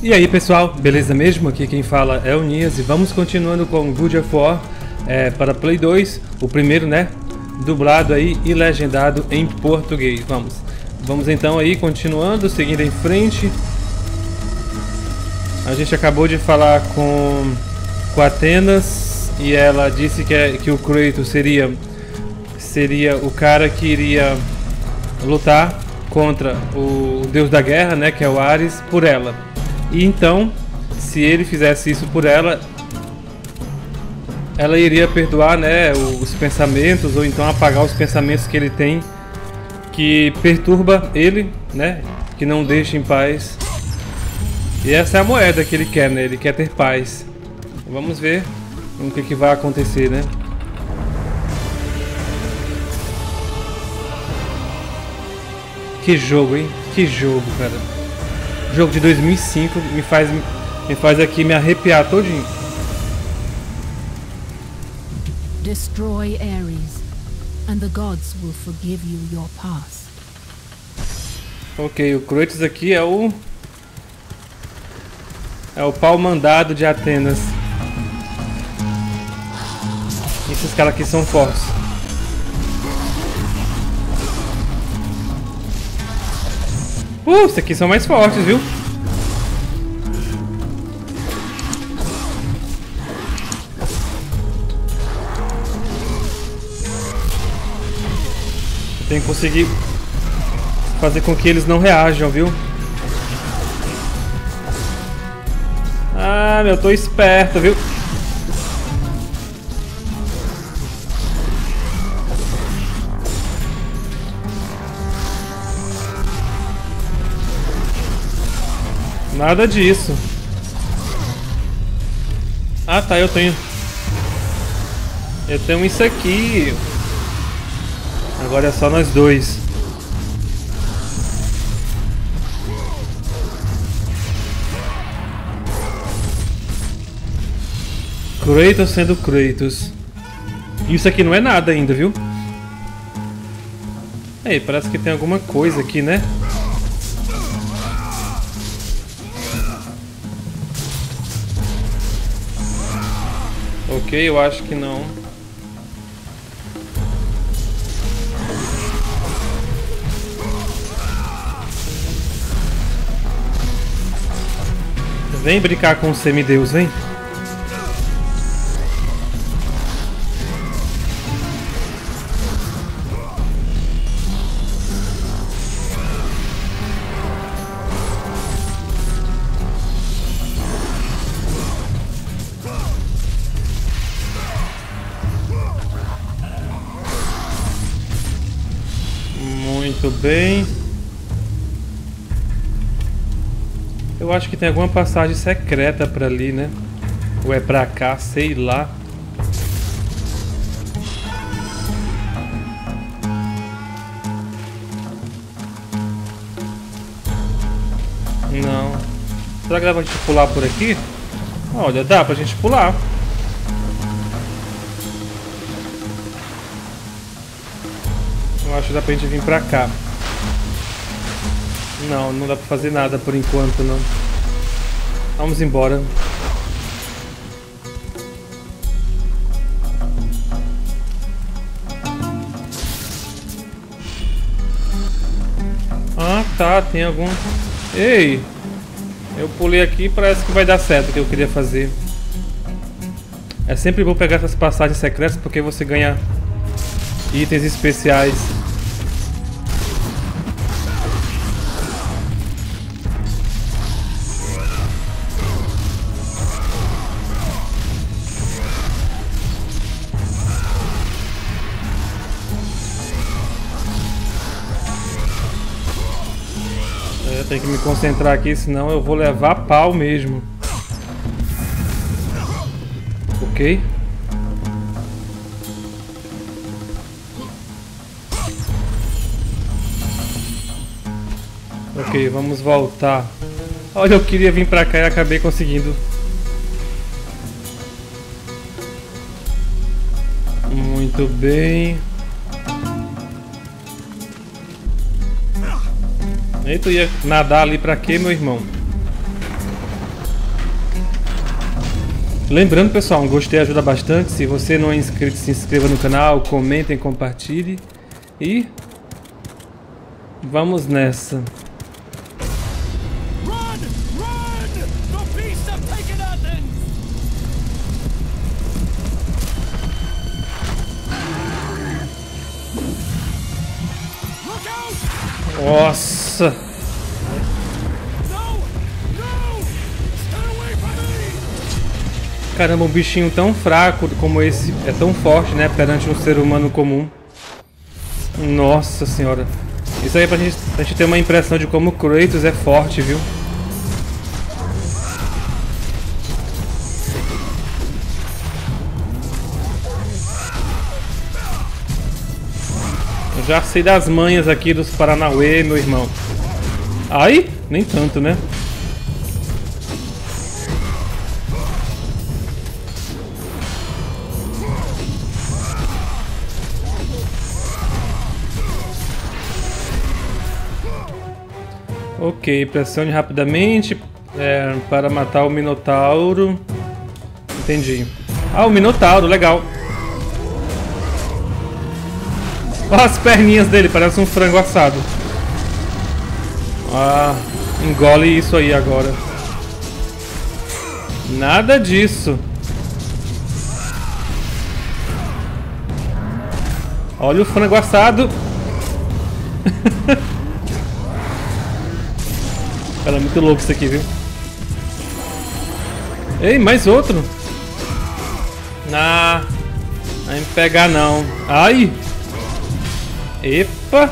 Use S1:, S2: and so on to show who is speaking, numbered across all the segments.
S1: E aí pessoal, beleza mesmo? Aqui quem fala é o Nias e vamos continuando com God of War para Play 2, o primeiro, né? Dublado aí e legendado em português. Vamos então aí continuando, seguindo em frente. A gente acabou de falar com Atenas e ela disse que o Kratos seria o cara que iria lutar contra o deus da guerra, né? Que é o Ares, por ela. E então, se ele fizesse isso por ela, ela iria perdoar, né, os pensamentos, ou então apagar os pensamentos que ele tem, que perturba ele, né, que não deixa em paz. E essa é a moeda que ele quer, né, ele quer ter paz. Vamos ver o que vai acontecer, né. Que jogo, hein? Que jogo, cara. Jogo de 2005 me faz aqui me arrepiar todinho.
S2: Destroy Ares, and the gods will forgive you your past.
S1: Ok, o Kratos aqui é o pau mandado de Atenas. Esses caras aqui são fortes. Esses aqui são mais fortes, viu? Eu tenho que conseguir fazer com que eles não reajam, viu? Ah, meu, tô esperto, viu? Nada disso. Ah, tá, eu tenho isso aqui. Agora é só nós dois. Kratos sendo Kratos. Isso aqui não é nada ainda, viu? Ei, parece que tem alguma coisa aqui, né? Ok, eu acho que não. Vem brincar com o semideus, vem. Muito bem. Eu acho que tem alguma passagem secreta pra ali, né? Ou é pra cá, sei lá. Não. Será que dá pra gente pular por aqui? Olha, dá pra gente pular. Eu acho que dá pra gente vir pra cá. Não, não dá pra fazer nada por enquanto, não. Vamos embora. Ah, tá, tem algum... Ei! Eu pulei aqui e parece que vai dar certo o que eu queria fazer. É sempre bom pegar essas passagens secretas porque você ganha itens especiais. Eu tenho que me concentrar aqui, senão eu vou levar pau mesmo. Ok? Ok, vamos voltar. Olha, eu queria vir pra cá e acabei conseguindo. Muito bem. E tu ia nadar ali pra quê, meu irmão? Lembrando, pessoal, um gostei ajuda bastante. Se você não é inscrito, se inscreva no canal, comentem, compartilhe. E vamos nessa. Nossa! Caramba, um bichinho tão fraco como esse é tão forte, né, perante um ser humano comum. Nossa senhora. Isso aí é pra gente ter uma impressão de como o Kratos é forte, viu? Eu já sei das manhas aqui dos Paranauê, meu irmão. Ai, nem tanto, né? Ok, pressione rapidamente para matar o Minotauro. Entendi. Ah, o Minotauro, legal. Olha as perninhas dele, parece um frango assado. Ah, engole isso aí agora. Nada disso. Olha o frango assado. Cara, é muito louco isso aqui, viu? Ei, mais outro. Não vai me pegar não. Ai! Epa!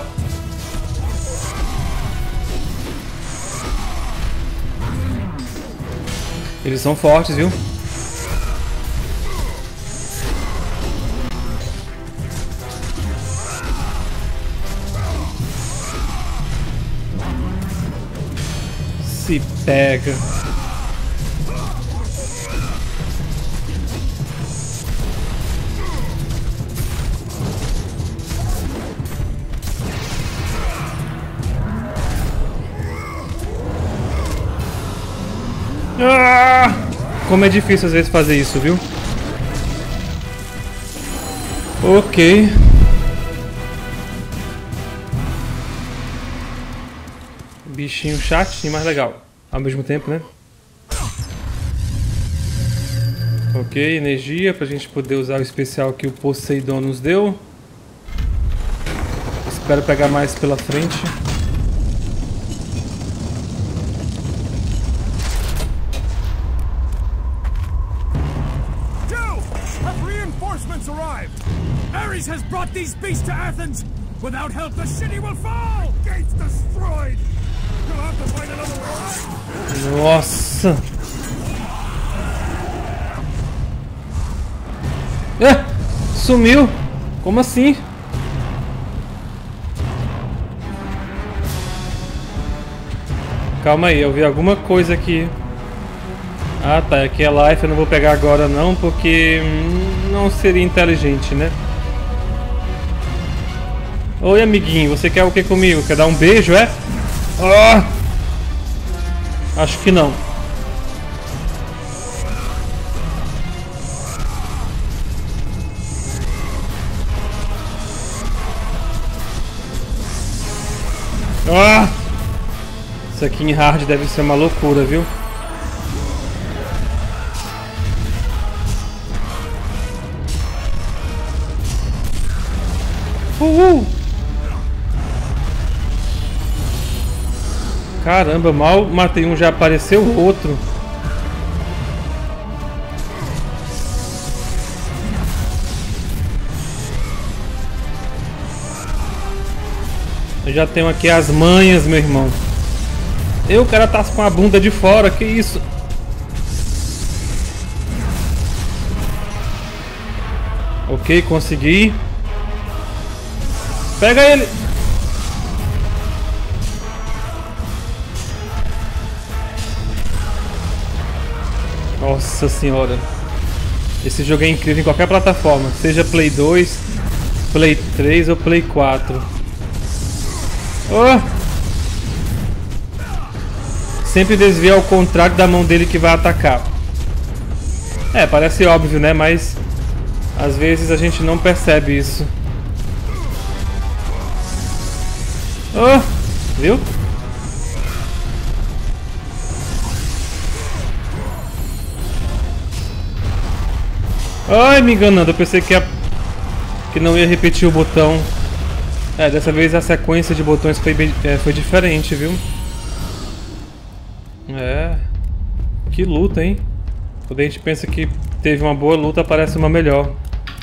S1: Eles são fortes, viu? Se pega. Ah! Como é difícil às vezes fazer isso, viu? Ok. Bichinho chatinho, mas legal. Ao mesmo tempo, né? Ok, energia pra gente poder usar o especial que o Poseidon nos deu. Espero pegar mais pela frente.
S3: Ares has brought these beasts to Athens. Without help, the city will fall. Gates destroyed. You'll have to find another way.
S1: Nossa! É, sumiu. Como assim? Calma aí, eu vi alguma coisa aqui. Ah tá, aqui é life, eu não vou pegar agora não, porque não seria inteligente, né? Oi amiguinho, você quer o que comigo? Quer dar um beijo, é? Ah! Acho que não. Ah! Isso aqui em hard deve ser uma loucura, viu? Caramba, mal matei um, já apareceu outro. Eu já tenho aqui as manhas, meu irmão. O cara tá com a bunda de fora, que isso? Ok, consegui. Pega ele! Nossa senhora. Esse jogo é incrível em qualquer plataforma. Seja Play 2, Play 3 ou Play 4. Oh! Sempre desvia ao contrário da mão dele que vai atacar. É, parece óbvio, né? Mas às vezes a gente não percebe isso. Oh, viu? Ai, me enganando, eu pensei que não ia repetir o botão. É, dessa vez a sequência de botões foi diferente, viu? É. Que luta, hein? Quando a gente pensa que teve uma boa luta, aparece uma melhor.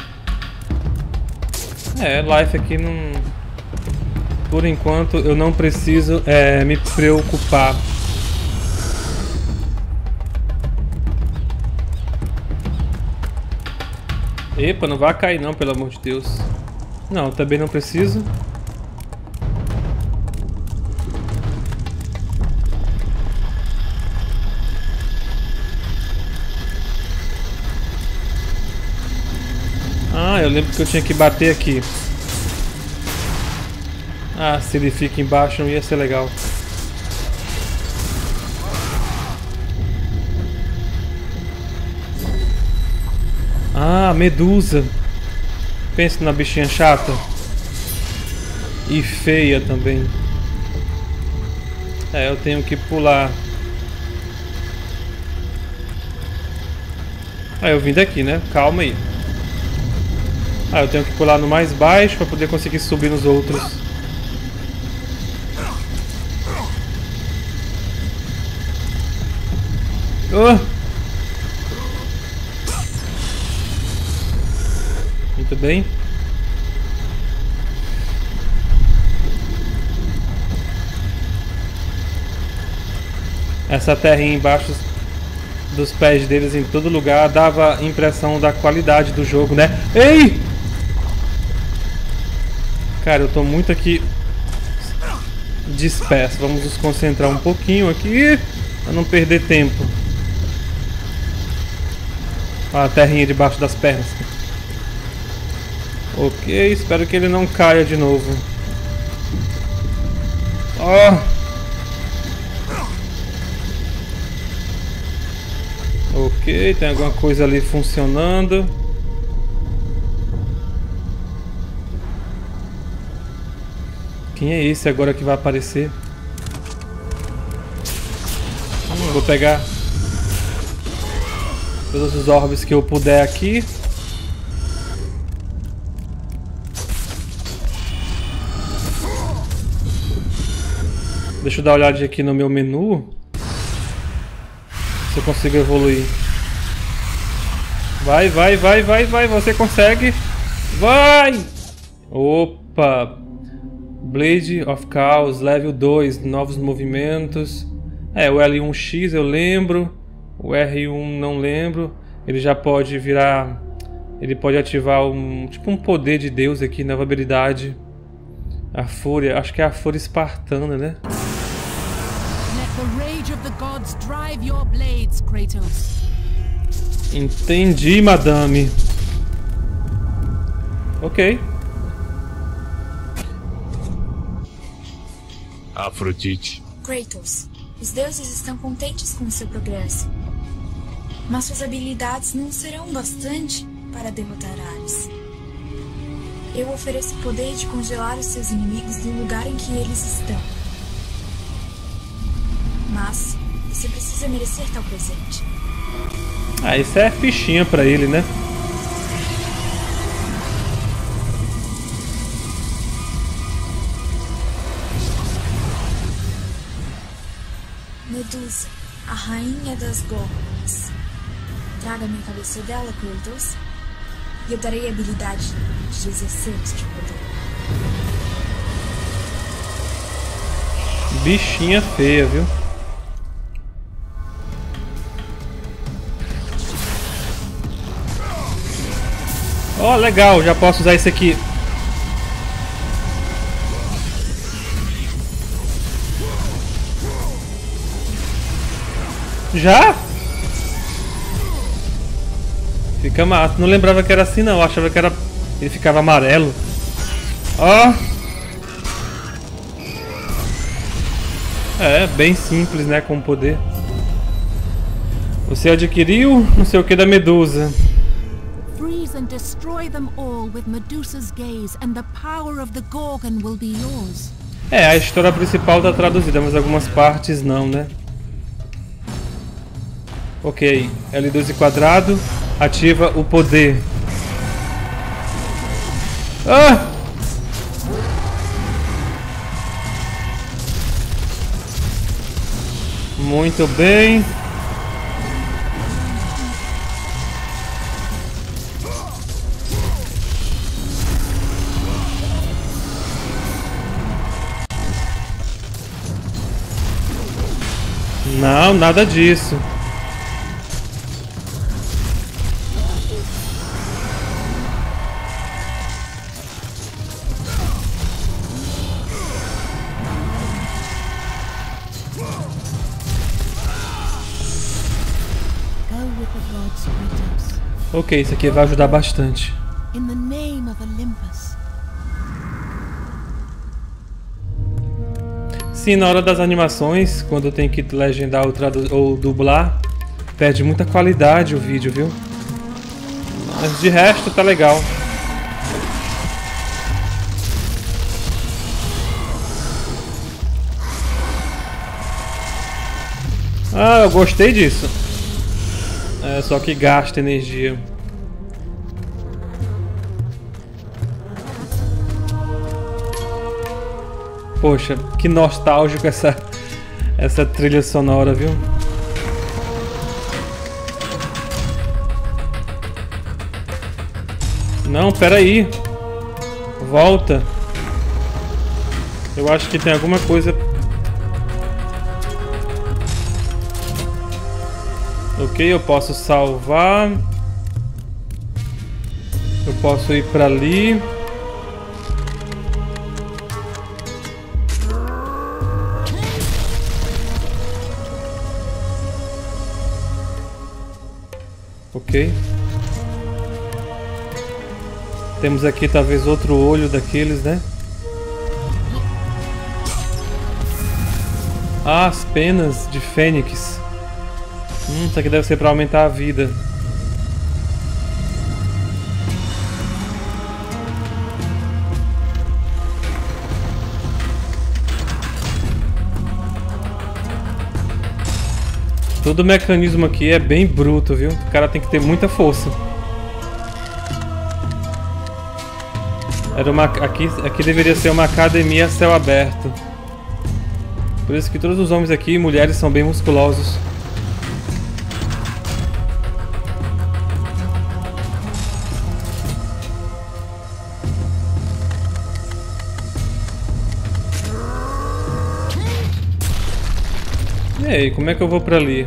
S1: É, Life aqui não... Por enquanto eu não preciso me preocupar. Epa, não vai cair não, pelo amor de Deus. Não, também não preciso. Ah, eu lembro que eu tinha que bater aqui. Ah, se ele fica embaixo não ia ser legal. Ah, Medusa. Pensa na bichinha chata. E feia também. É, eu tenho que pular. Ah, eu vim daqui, né? Calma aí. Ah, eu tenho que pular no mais baixo para poder conseguir subir nos outros. Oh! Muito bem. Essa terrinha embaixo dos pés deles em todo lugar dava impressão da qualidade do jogo, né? Ei! Cara, eu tô muito aqui disperso. Vamos nos concentrar um pouquinho aqui pra não perder tempo. Olha a terrinha debaixo das pernas. Ok, espero que ele não caia de novo. Oh! Ok, tem alguma coisa ali funcionando. Quem é esse agora que vai aparecer? Vou pegar todos os orbes que eu puder aqui. Deixa eu dar uma olhadinha aqui no meu menu. Se eu consigo evoluir. Vai, vai, vai, vai, vai. Você consegue. Vai! Opa! Blade of Chaos, level 2. Novos movimentos. É, o L1X eu lembro. O R1 não lembro. Ele já pode virar... Ele pode ativar tipo um poder de Deus aqui, nova habilidade. A Fúria. Acho que é a Fúria Espartana, né? Entendi, madame. Ok.
S4: Afrodite.
S5: Kratos, os deuses estão contentes com seu progresso. Mas suas habilidades não serão bastante para derrotar Ares. Eu ofereço o poder de congelar os seus inimigos no lugar em que eles estão. Mas você precisa merecer tal presente.
S1: Ah, isso é fichinha pra ele, né?
S5: Medusa, a rainha das Gorgons. Traga-me a cabeça dela, Kratos, e eu darei a habilidade de exercer este poder.
S1: Bichinha feia, viu? Ó, legal, já posso usar esse aqui. Já? Fica massa. Não lembrava que era assim não, eu achava que era... ele ficava amarelo. Ó. É, bem simples, né, com o poder. Você adquiriu não sei o que da Medusa.
S2: Freeze and destroy them all with Medusa's gaze, and the power of the Gorgon will be yours.
S1: É, a história principal tá traduzida, mas algumas partes não, né? Ok, L2 quadrado, ativa o poder. Ah! Muito bem. Não, nada disso. Ok, isso aqui vai ajudar bastante.
S2: In the name of Olympus.
S1: Sim, na hora das animações, quando tem que legendar ou dublar, perde muita qualidade o vídeo, viu? Mas de resto tá legal. Ah, eu gostei disso. É, só que gasta energia. Poxa, que nostálgico essa trilha sonora, viu? Não, peraí. Volta. Eu acho que tem alguma coisa. Ok, eu posso salvar. Eu posso ir pra ali. Ok. Temos aqui talvez outro olho daqueles, né? Ah, as penas de Fênix. Isso aqui deve ser para aumentar a vida. Todo o mecanismo aqui é bem bruto, viu? O cara tem que ter muita força. Aqui deveria ser uma academia a céu aberto. Por isso que todos os homens aqui e mulheres são bem musculosos. E aí, como é que eu vou pra ali?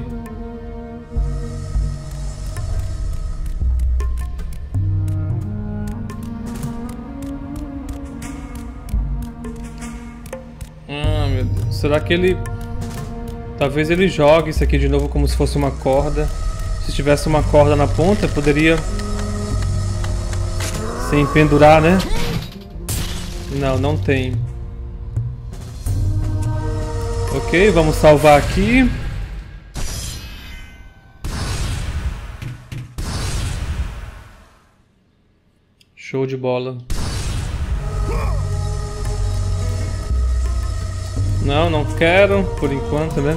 S1: Ah, meu Deus. Será que ele... Talvez ele jogue isso aqui de novo como se fosse uma corda. Se tivesse uma corda na ponta, poderia... se empendurar, né? Não, não tem. Ok, vamos salvar aqui. Show de bola. Não, não quero, por enquanto, né?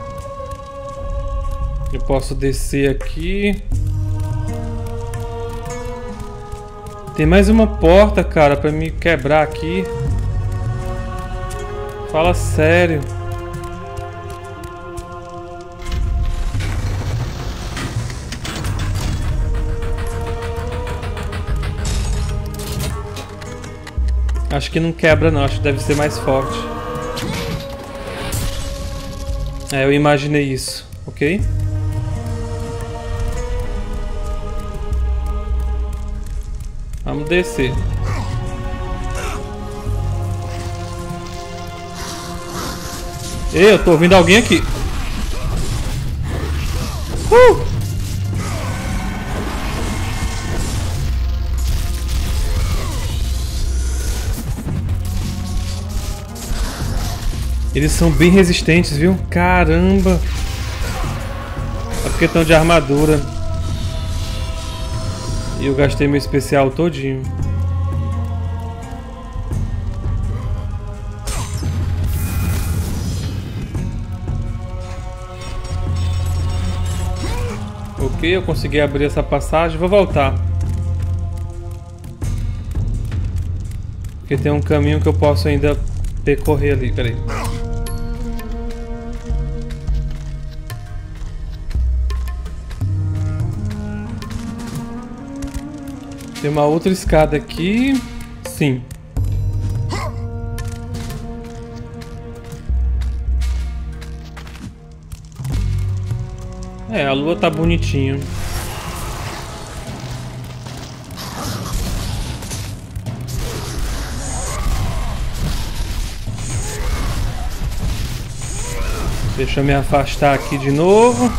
S1: Eu posso descer aqui. Tem mais uma porta, cara, pra me quebrar aqui. Fala sério. Acho que não quebra não, acho que deve ser mais forte. É, eu imaginei isso, ok? Vamos descer. Ei, eu tô ouvindo alguém aqui. Eles são bem resistentes, viu? Caramba! porque estão de armadura. E eu gastei meu especial todinho. Ok, eu consegui abrir essa passagem. Vou voltar. Porque tem um caminho que eu posso ainda percorrer ali. Peraí. Tem uma outra escada aqui. Sim. É, a lua tá bonitinha. Deixa eu me afastar aqui de novo.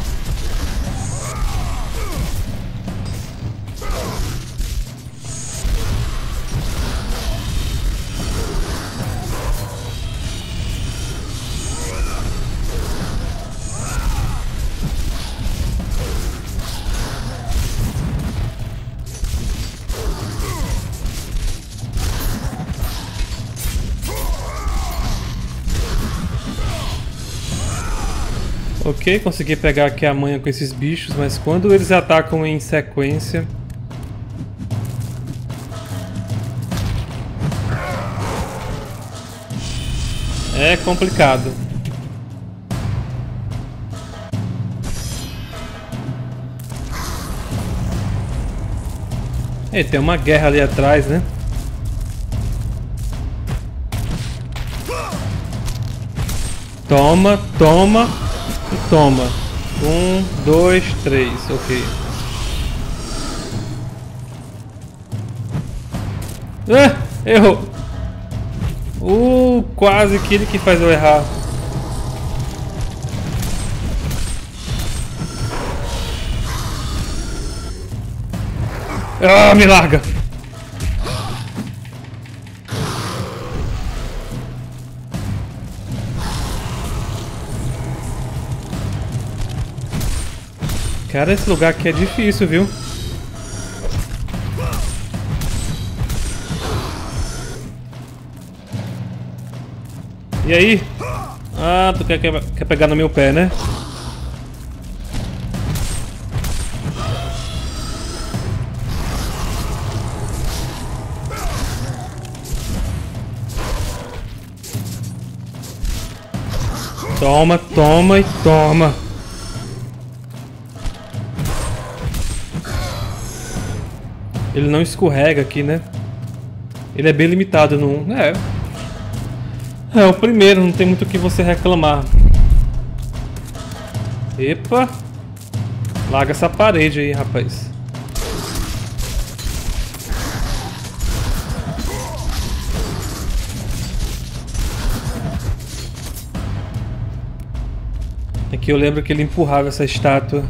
S1: Ok, consegui pegar aqui a manha com esses bichos, mas quando eles atacam em sequência... é complicado. E tem uma guerra ali atrás, né? Toma, toma e toma. 1, 2, 3, ok. Ah, errou. Quase que ele que faz eu errar. Ah, me larga. Cara, esse lugar aqui é difícil, viu? E aí? Ah, tu quer pegar no meu pé, né? Toma, toma e toma. Ele não escorrega aqui, né? Ele é bem limitado no 1. É o primeiro, não tem muito o que você reclamar. Epa! Larga essa parede aí, rapaz. Aqui eu lembro que ele empurrava essa estátua.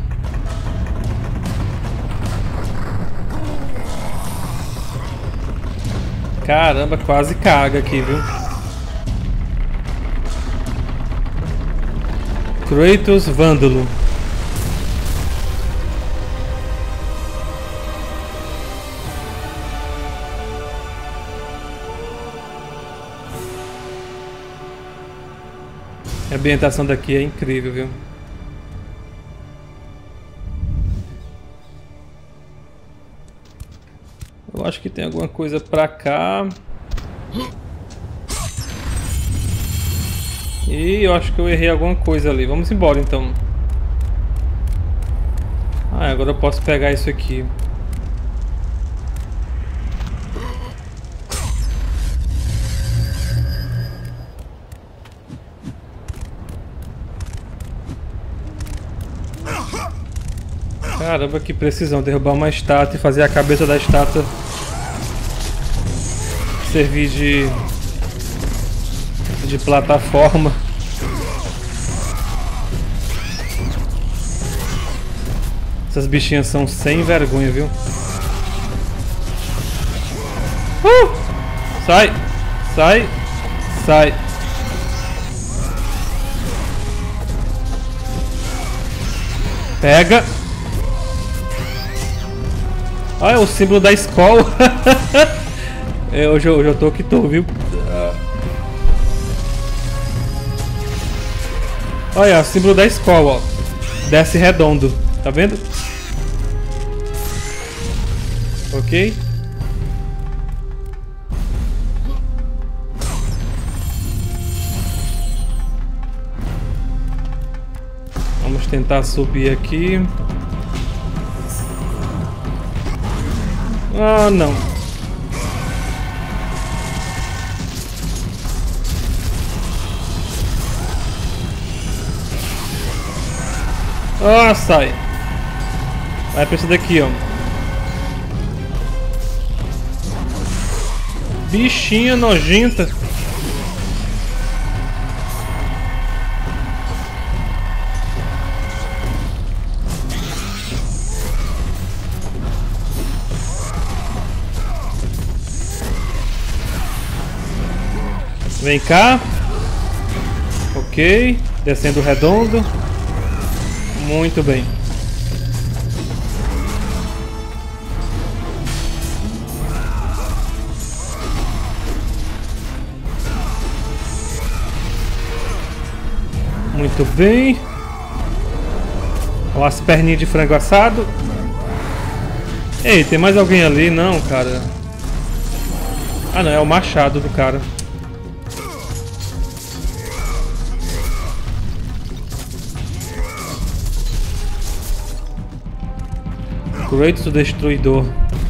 S1: Caramba, quase caga aqui, viu? Kratos Vândalo. A ambientação daqui é incrível, viu? Eu acho que tem alguma coisa pra cá. E eu acho que eu errei alguma coisa ali. Vamos embora então. Ah, agora eu posso pegar isso aqui. Caramba, que precisão. Derrubar uma estátua e fazer a cabeça da estátua servir de plataforma. Essas bichinhas são sem vergonha, viu? Sai! Sai! Sai! Pega. Olha o símbolo da escola. Hoje eu tô que tô, viu? Olha, o símbolo da escola, ó. Desce redondo. Tá vendo? Ok. Vamos tentar subir aqui. Ah, não. Ah, sai. Vai pra esse daqui, ó. Bichinha nojenta. Vem cá. Ok. Descendo redondo. Muito bem. Muito bem. Olha as perninhas de frango assado. Ei, tem mais alguém ali? Não, cara. Ah, não. É o machado do cara. Kratos o Destruidor.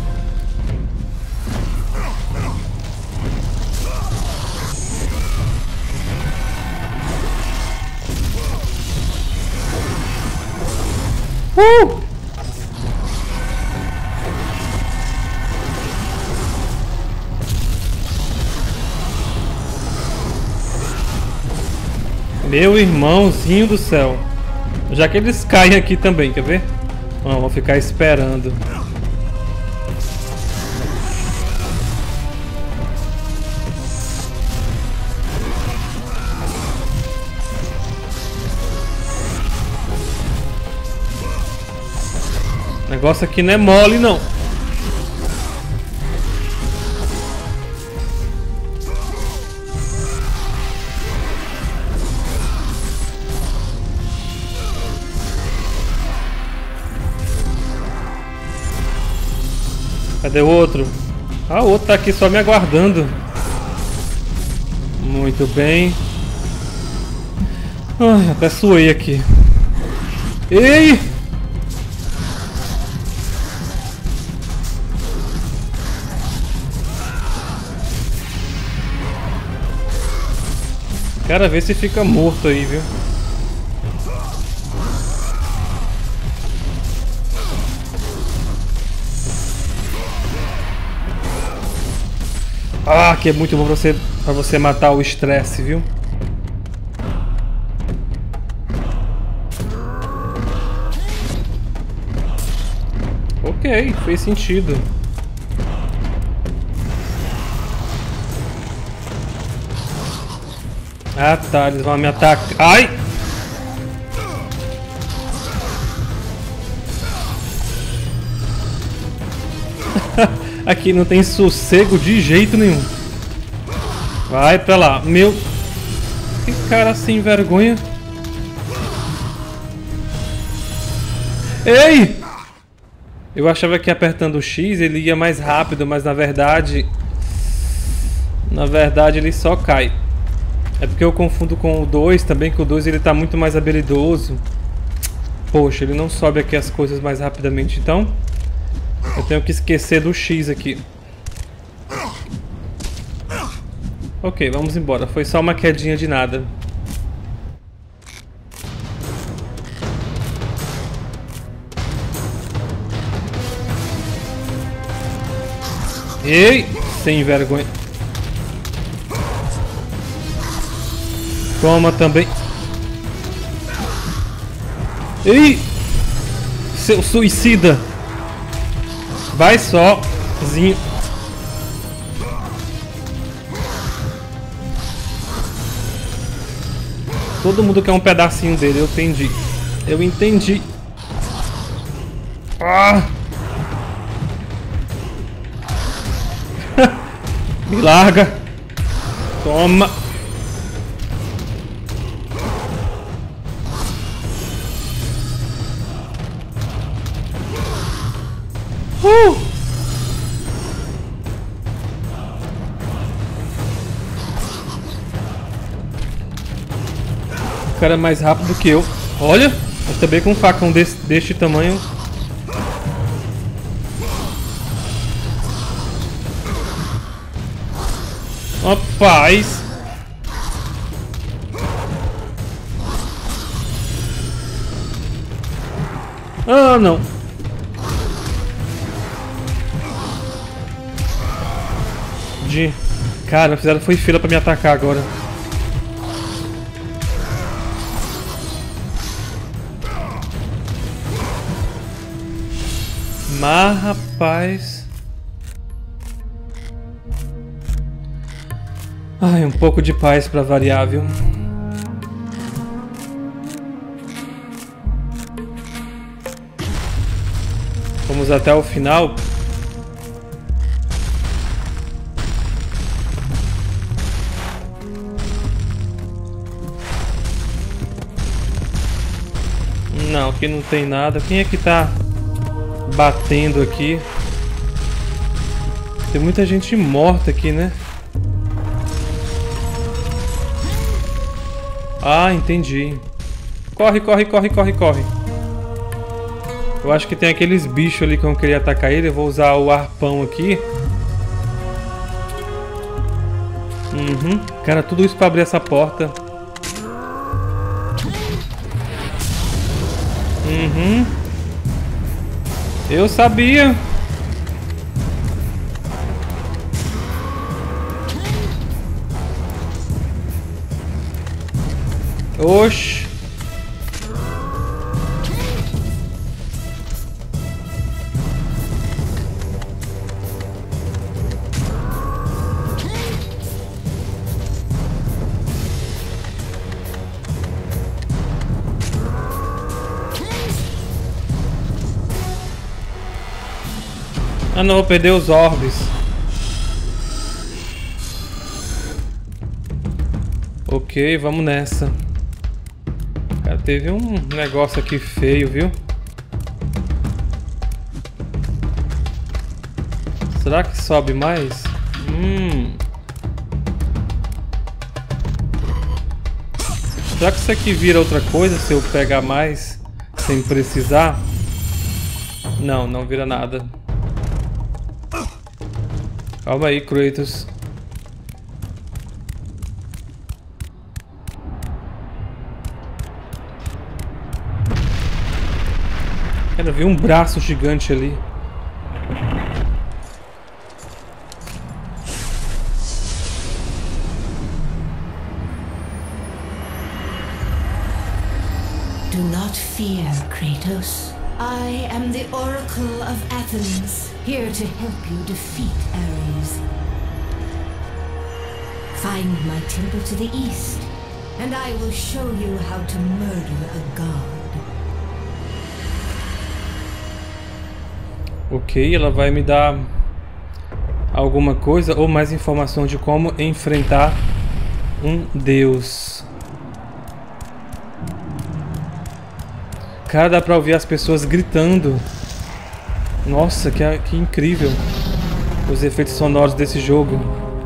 S1: Meu irmãozinho do céu. Já que eles caem aqui também, quer ver? Vamos ficar esperando. O negócio aqui não é mole, não. Cadê o outro? Ah, o outro tá aqui só me aguardando. Muito bem. Ai, até suei aqui. Ei! Cara, vê se fica morto aí, viu? Ah, que é muito bom pra você matar o estresse, viu? Ok, fez sentido. Ah tá, eles vão me atacar. Ai! Aqui não tem sossego de jeito nenhum. Vai pra lá. Meu... Que cara sem vergonha. Ei! Eu achava que apertando o X ele ia mais rápido, mas na verdade... Na verdade ele só cai. É porque eu confundo com o 2 também, que o 2 ele tá muito mais habilidoso. Poxa, ele não sobe aqui as coisas mais rapidamente, então... Eu tenho que esquecer do X aqui. Ok, vamos embora. Foi só uma quedinha de nada. Ei! Sem vergonha. Toma também. Ei! Seu suicida! Vai sozinho. Todo mundo quer um pedacinho dele, eu entendi. Eu entendi. Ah! Me larga! Toma! O cara é mais rápido que eu. Olha! Mas também com um facão deste tamanho. Rapaz! Ah, não! Cara, fizeram foi fila pra me atacar agora. Mas, rapaz... Ai, um pouco de paz pra variar, viu? Vamos até o final. Não, aqui não tem nada. Quem é que tá batendo aqui? Tem muita gente morta aqui, né? Ah, entendi. Corre, corre, corre, corre, corre. Eu acho que tem aqueles bichos ali que eu queria atacar ele. Eu vou usar o arpão aqui. Cara, tudo isso pra abrir essa porta. Eu sabia. Oxi. Ah, não, vou perder os orbes. Ok, vamos nessa. Cara, teve um negócio aqui feio, viu? Será que sobe mais? Será que isso aqui vira outra coisa se eu pegar mais sem precisar? Não, não vira nada. Calma aí, Kratos. Cara, eu vi um braço gigante ali.
S4: Do not fear, Kratos. I am the Oracle of Athens, here to help you defeat Ares. Find my temple to the east, and I will show you how to murder a god.
S1: Ok, ela vai me dar alguma coisa ou mais informação de como enfrentar um deus. Cara, dá pra ouvir as pessoas gritando. Nossa, que incrível os efeitos sonoros desse jogo.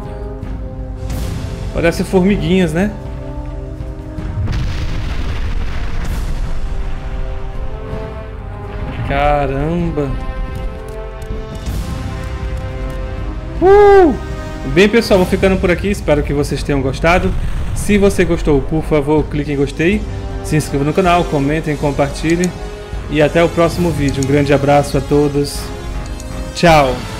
S1: Parece formiguinhas, né? Caramba. Bem, pessoal, vou ficando por aqui. Espero que vocês tenham gostado. Se você gostou, por favor, clique em gostei. Se inscreva no canal, comentem, compartilhem. E até o próximo vídeo. Um grande abraço a todos. Tchau!